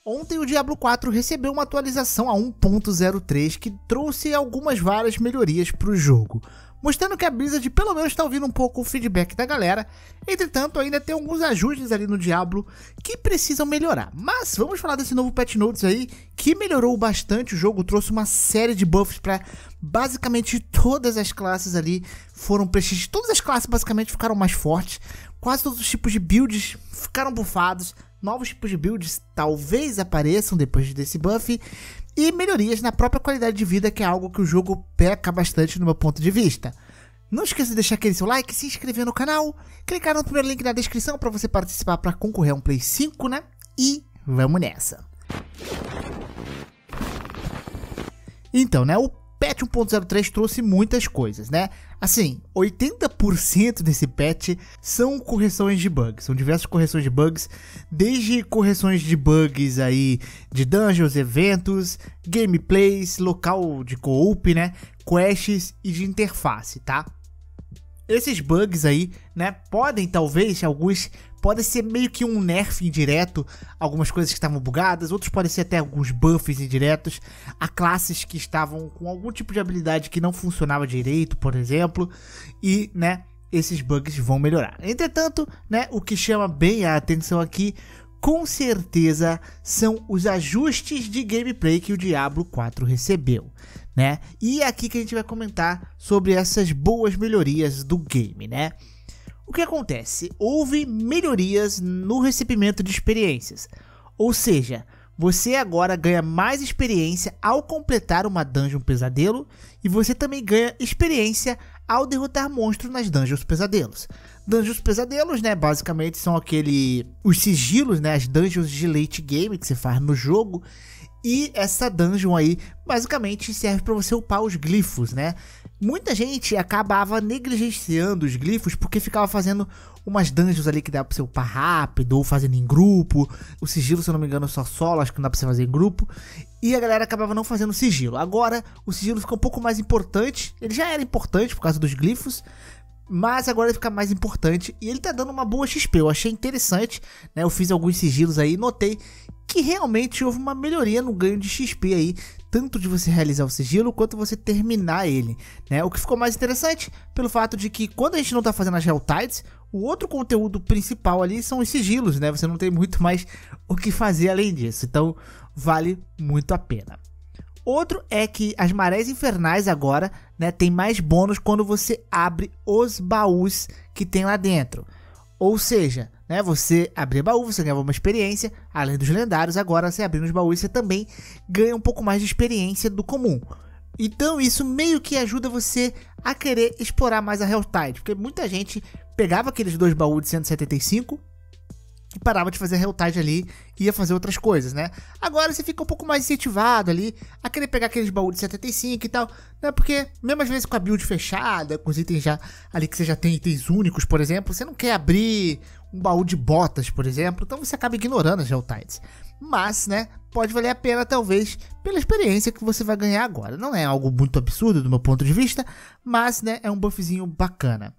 Ontem o Diablo 4 recebeu uma atualização a 1.03 que trouxe várias melhorias para o jogo, mostrando que a Blizzard pelo menos está ouvindo um pouco o feedback da galera. Entretanto, ainda tem alguns ajustes ali no Diablo que precisam melhorar. Mas vamos falar desse novo patch notes aí, que melhorou bastante o jogo, trouxe uma série de buffs para basicamente todas as classes ali, todas as classes basicamente ficaram mais fortes, quase todos os tipos de builds ficaram buffados, novos tipos de builds talvez apareçam depois desse buff, e melhorias na própria qualidade de vida, que é algo que o jogo peca bastante no meu ponto de vista. Não esqueça de deixar aquele seu like, se inscrever no canal, clicar no primeiro link na descrição para você participar para concorrer a um Play 5, né? E vamos nessa! Então, né, o patch 1.03 trouxe muitas coisas, né? Assim, 80% desse patch são correções de bugs, são diversas correções de bugs, desde correções de bugs aí de dungeons, eventos, gameplays, local de co-op, né, quests e de interface, tá? Esses bugs aí, né, podem ser meio que um nerf indireto, algumas coisas que estavam bugadas, outros podem ser até alguns buffs indiretos, a classes que estavam com algum tipo de habilidade que não funcionava direito, por exemplo, e, né, esses bugs vão melhorar. Entretanto, né, o que chama bem a atenção aqui, com certeza, são os ajustes de gameplay que o Diablo 4 recebeu, né? E é aqui que a gente vai comentar sobre essas boas melhorias do game, né? O que acontece? Houve melhorias no recebimento de experiências, ou seja, você agora ganha mais experiência ao completar uma dungeon pesadelo, e você também ganha experiência ao derrotar monstros nas dungeons pesadelos. Dungeons pesadelos, né, basicamente são os sigilos, né, as dungeons de late game que você faz no jogo. E essa dungeon aí basicamente serve para você upar os glifos, né? Muita gente acabava negligenciando os glifos porque ficava fazendo umas dungeons ali que dá pra você upar rápido ou fazendo em grupo. O sigilo, se eu não me engano, só solo, acho que não dá pra você fazer em grupo. E a galera acabava não fazendo sigilo. Agora o sigilo fica um pouco mais importante. Ele já era importante por causa dos glifos, mas agora ele fica mais importante e ele tá dando uma boa XP. Eu achei interessante, né? Eu fiz alguns sigilos aí e notei que realmente houve uma melhoria no ganho de XP aí, tanto de você realizar o sigilo quanto você terminar ele, né? O que ficou mais interessante pelo fato de que quando a gente não tá fazendo as Helltides, o outro conteúdo principal ali são os sigilos, né? Você não tem muito mais o que fazer além disso, então vale muito a pena. Outro é que as marés infernais agora, né, tem mais bônus quando você abre os baús que tem lá dentro. Ou seja, né, você abrir baú, você ganhava uma experiência, além dos lendários, agora você abrindo os baús, você também ganha um pouco mais de experiência do comum. Então isso meio que ajuda você a querer explorar mais a Helltide, porque muita gente pegava aqueles 2 baús de 175 e parava de fazer a Helltide ali e ia fazer outras coisas, né? Agora você fica um pouco mais incentivado ali a querer pegar aqueles baús de 75 e tal, né? Porque mesmo às vezes com a build fechada, com os itens já ali que você já tem itens únicos, por exemplo, você não quer abrir um baú de botas, por exemplo, então você acaba ignorando as Helltides. Mas, né, pode valer a pena talvez pela experiência que você vai ganhar agora. Não é algo muito absurdo do meu ponto de vista, mas, né, é um buffzinho bacana.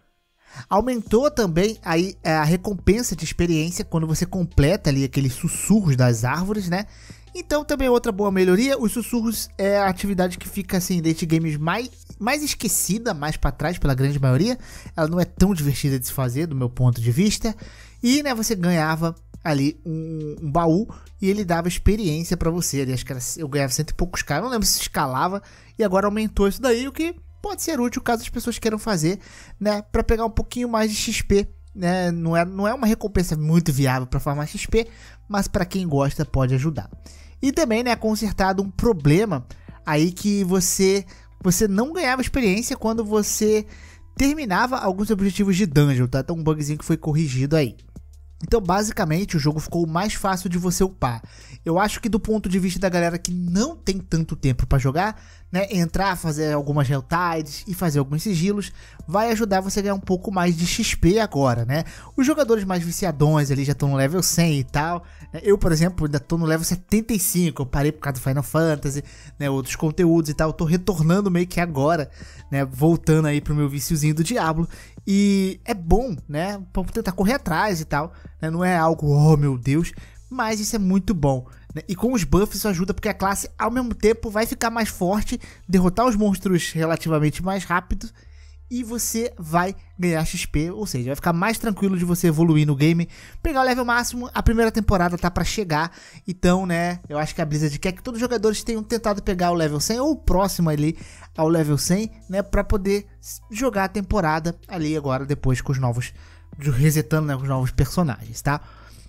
Aumentou também aí a recompensa de experiência quando você completa ali aqueles sussurros das árvores, né? Então também outra boa melhoria, os sussurros é a atividade que fica assim, late games mais esquecida, mais para trás pela grande maioria. Ela não é tão divertida de se fazer do meu ponto de vista. E, né, você ganhava ali um baú e ele dava experiência para você. Ali, acho que eu ganhava 100 e poucos caras, não lembro se escalava, e agora aumentou isso daí, o que pode ser útil caso as pessoas queiram fazer, né, para pegar um pouquinho mais de XP, né? Não é uma recompensa muito viável para farmar XP, mas para quem gosta pode ajudar. E também, né, consertado um problema aí que você não ganhava experiência quando você terminava alguns objetivos de dungeon, tá? Então um bugzinho que foi corrigido aí. Então basicamente o jogo ficou mais fácil de você upar. Eu acho que do ponto de vista da galera que não tem tanto tempo para jogar, né, entrar, fazer algumas Helltides e fazer alguns sigilos, vai ajudar você a ganhar um pouco mais de XP agora, né? Os jogadores mais viciadões ali já estão no level 100 e tal. Eu, por exemplo, ainda tô no level 75, eu parei por causa do Final Fantasy, né, outros conteúdos e tal. Eu tô retornando meio que agora, né, voltando aí pro meu viciozinho do Diablo. E é bom, né, pra tentar correr atrás e tal, né? Não é algo, oh meu Deus, mas isso é muito bom, né? E com os buffs isso ajuda porque a classe ao mesmo tempo vai ficar mais forte, derrotar os monstros relativamente mais rápido e você vai ganhar XP, ou seja, vai ficar mais tranquilo de você evoluir no game, pegar o level máximo. A primeira temporada tá pra chegar, então, né, eu acho que a Blizzard quer que todos os jogadores tenham tentado pegar o level 100 ou o próximo ali ao level 100, né, pra poder jogar a temporada ali agora depois com os novos, resetando, né, com os novos personagens, tá?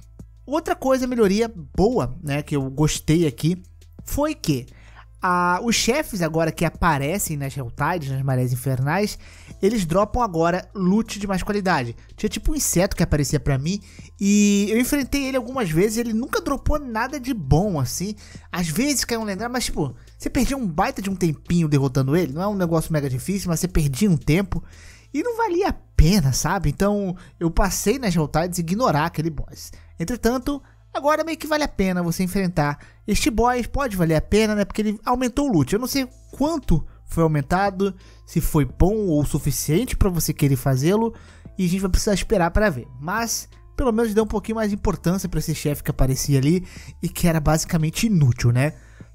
Outra coisa, melhoria boa, né, que eu gostei aqui, foi que os chefes agora que aparecem nas Helltides, nas Marés Infernais, eles dropam agora loot de mais qualidade. Tinha tipo um inseto que aparecia pra mim e eu enfrentei ele algumas vezes e ele nunca dropou nada de bom, assim. Às vezes caiu um lendário, mas tipo, você perdia um baita de um tempinho derrotando ele. Não é um negócio mega difícil, mas você perdia um tempo e não valia a pena, sabe? Então eu passei nas Helltides ignorar aquele boss. Entretanto, agora meio que vale a pena você enfrentar este boss, pode valer a pena, né, porque ele aumentou o loot. Eu não sei quanto foi aumentado, se foi bom ou suficiente para você querer fazê-lo, e a gente vai precisar esperar para ver. Mas, pelo menos deu um pouquinho mais de importância para esse chefe que aparecia ali e que era basicamente inútil, né?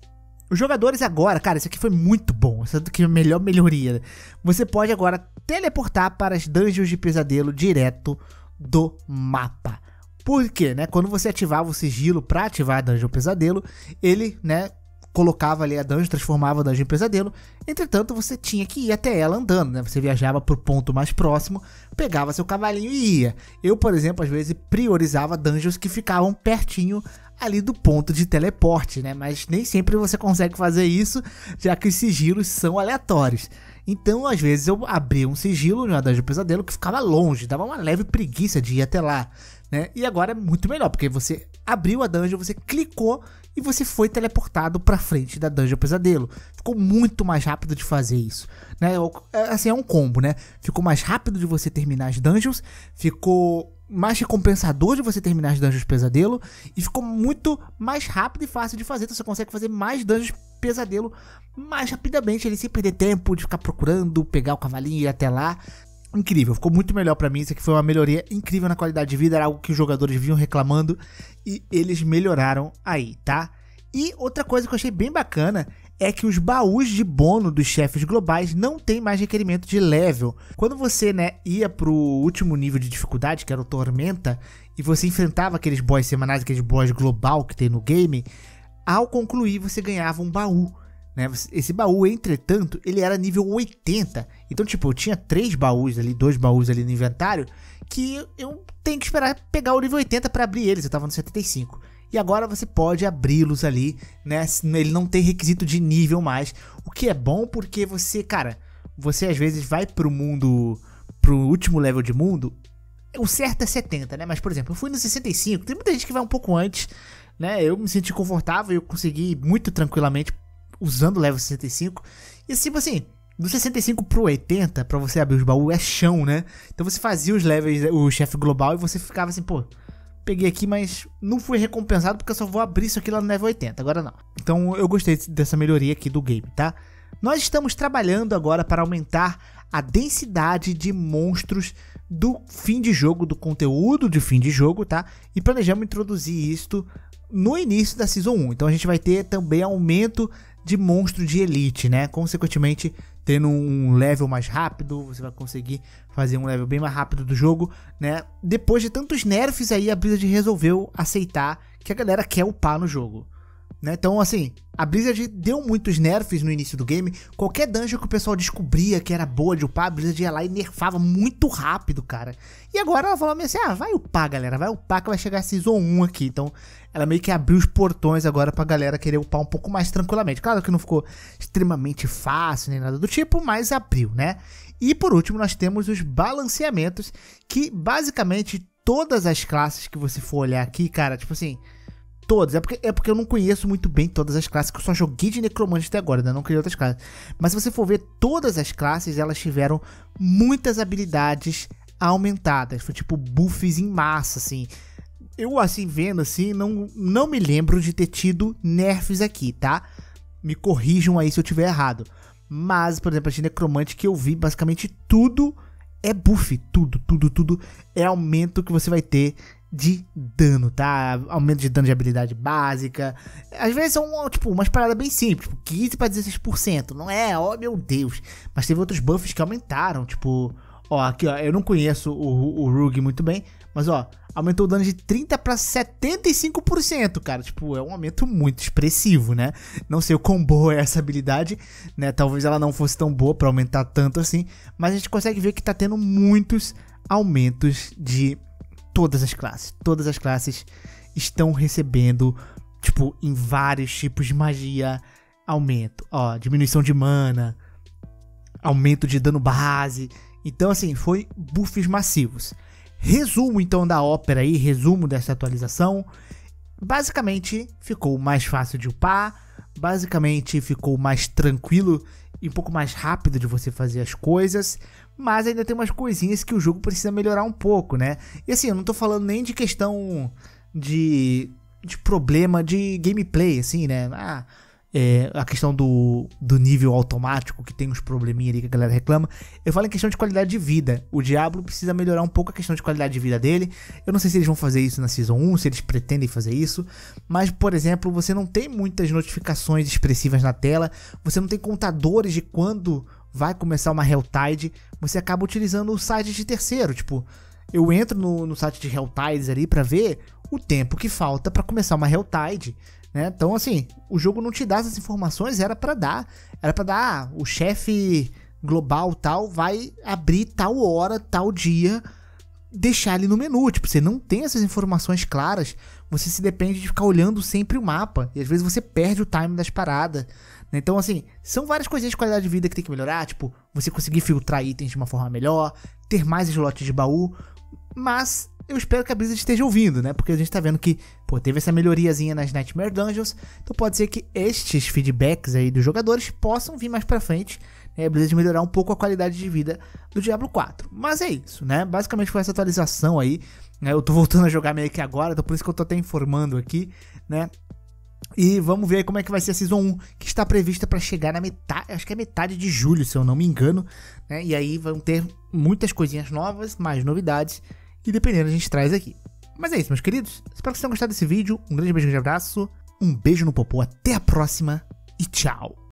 Os jogadores agora, cara, isso aqui foi muito bom, essa aqui é a melhor melhoria. Você pode agora teleportar para as dungeons de pesadelo direto do mapa. Por quê, né? Quando você ativava o sigilo para ativar a Dungeon Pesadelo, ele, né, colocava ali a dungeon, transformava a dungeon em pesadelo. Entretanto, você tinha que ir até ela andando, né? Você viajava pro ponto mais próximo, pegava seu cavalinho e ia. Eu, por exemplo, às vezes priorizava dungeons que ficavam pertinho ali do ponto de teleporte, né? Mas nem sempre você consegue fazer isso, já que os sigilos são aleatórios. Então, às vezes, eu abria um sigilo na Dungeon Pesadelo que ficava longe, dava uma leve preguiça de ir até lá, né? E agora é muito melhor, porque você abriu a dungeon, você clicou e você foi teleportado pra frente da Dungeon Pesadelo. Ficou muito mais rápido de fazer isso, né? Assim, é um combo, né? Ficou mais rápido de você terminar as dungeons, ficou mais recompensador de você terminar as dungeons pesadelo e ficou muito mais rápido e fácil de fazer. Então você consegue fazer mais dungeons pesadelo mais rapidamente, ele sem perder tempo de ficar procurando, pegar o cavalinho e ir até lá. Incrível, ficou muito melhor pra mim. Isso aqui foi uma melhoria incrível na qualidade de vida, era algo que os jogadores vinham reclamando e eles melhoraram aí, tá? E outra coisa que eu achei bem bacana é que os baús de bônus dos chefes globais não tem mais requerimento de level. Quando você, né, ia pro último nível de dificuldade, que era o Tormenta, e você enfrentava aqueles boss semanais, aqueles boss global que tem no game, ao concluir você ganhava um baú, né? Esse baú, entretanto, ele era nível 80. Então, tipo, eu tinha 3 baús ali, 2 baús ali no inventário, que eu tenho que esperar pegar o nível 80 para abrir eles. Eu tava no 75. E agora você pode abri-los ali, né? Ele não tem requisito de nível mais. O que é bom porque você, cara, você às vezes vai pro mundo, pro último level de mundo. O certo é 70, né? Mas, por exemplo, eu fui no 65. Tem muita gente que vai um pouco antes, né? Eu me senti confortável e eu consegui muito tranquilamente usando o level 65. E tipo assim, do 65 pro 80, pra você abrir os baús, é chão, né? Então você fazia os levels, o chefe global, e você ficava assim, pô, peguei aqui, mas não fui recompensado porque eu só vou abrir isso aqui lá no level 80, agora não. Então eu gostei dessa melhoria aqui do game, tá? Nós estamos trabalhando agora para aumentar a densidade de monstros do fim de jogo, do conteúdo de fim de jogo, tá? E planejamos introduzir isto no início da Season 1. Então a gente vai ter também aumento de monstro de elite, né? Consequentemente, tendo um level mais rápido, você vai conseguir fazer um level bem mais rápido do jogo, né? Depois de tantos nerfs aí, a Blizzard resolveu aceitar que a galera quer upar no jogo, né? Então, assim, a Blizzard deu muitos nerfs no início do game. Qualquer dungeon que o pessoal descobria que era boa de upar, a Blizzard ia lá e nerfava muito rápido, cara. E agora ela falou assim, vai upar, galera, vai upar que vai chegar a Season 1 aqui. Então, ela meio que abriu os portões agora pra galera querer upar um pouco mais tranquilamente. Claro que não ficou extremamente fácil nem nada do tipo, mas abriu, né? E por último, nós temos os balanceamentos, que basicamente todas as classes que você for olhar aqui, cara, tipo assim, todas, é porque eu não conheço muito bem todas as classes, que eu só joguei de necromante até agora, né? Não criei outras classes. Mas se você for ver todas as classes, elas tiveram muitas habilidades aumentadas. Foi tipo buffs em massa, assim. Eu, assim, vendo assim, não me lembro de ter tido nerfs aqui, tá? Me corrijam aí se eu tiver errado. Mas, por exemplo, a de necromante que eu vi, basicamente tudo é buff. Tudo é aumento que você vai ter de dano, tá? Aumento de dano de habilidade básica. Às vezes são, tipo, umas paradas bem simples, tipo, 15 para 16%. Não é, ó, meu Deus. Mas teve outros buffs que aumentaram, tipo... Ó, aqui, ó, eu não conheço o Rogue muito bem, mas, ó, aumentou o dano de 30 para 75%, cara. Tipo, é um aumento muito expressivo, né? Não sei o quão boa é essa habilidade, né? Talvez ela não fosse tão boa para aumentar tanto assim, mas a gente consegue ver que tá tendo muitos aumentos de todas as classes. Todas as classes estão recebendo, tipo, em vários tipos de magia, aumento. Ó, diminuição de mana, aumento de dano base. Então, assim, foi buffs massivos. Resumo, então, da ópera aí, resumo dessa atualização. Basicamente, ficou mais fácil de upar. Basicamente, ficou mais tranquilo e um pouco mais rápido de você fazer as coisas. Mas ainda tem umas coisinhas que o jogo precisa melhorar um pouco, né? E assim, eu não tô falando nem de questão de problema de gameplay, assim, né? A questão do nível automático, que tem uns probleminha ali que a galera reclama. Eu falo em questão de qualidade de vida. O Diablo precisa melhorar um pouco a questão de qualidade de vida dele. Eu não sei se eles vão fazer isso na Season 1, se eles pretendem fazer isso. Mas, por exemplo, você não tem muitas notificações expressivas na tela. Você não tem contadores de quando vai começar uma Helltide. Você acaba utilizando o site de terceiro. Tipo, eu entro no site de Helltides ali pra ver o tempo que falta pra começar uma Helltide, né? Então, assim, o jogo não te dá essas informações, era pra dar, o chefe global tal vai abrir tal hora, tal dia, deixar ali no menu. Tipo, você não tem essas informações claras, você se depende de ficar olhando sempre o mapa, e às vezes você perde o time das paradas, né? Então, assim, são várias coisinhas de qualidade de vida que tem que melhorar, tipo, você conseguir filtrar itens de uma forma melhor, ter mais slots de baú, mas eu espero que a Blizzard esteja ouvindo, né? Porque a gente tá vendo que, pô, teve essa melhoriazinha nas Nightmare Dungeons. Então pode ser que estes feedbacks aí dos jogadores possam vir mais pra frente, né? A Blizzard melhorar um pouco a qualidade de vida do Diablo 4. Mas é isso, né? Basicamente foi essa atualização aí, né? Eu tô voltando a jogar meio que agora, então por isso que eu tô até informando aqui, né? E vamos ver aí como é que vai ser a Season 1, que está prevista para chegar na metade, acho que é metade de julho, se eu não me engano, né? E aí vão ter muitas coisinhas novas, mais novidades, e dependendo a gente traz aqui. Mas é isso, meus queridos. Espero que vocês tenham gostado desse vídeo. Um grande beijo, um grande abraço. Um beijo no popô. Até a próxima. E tchau.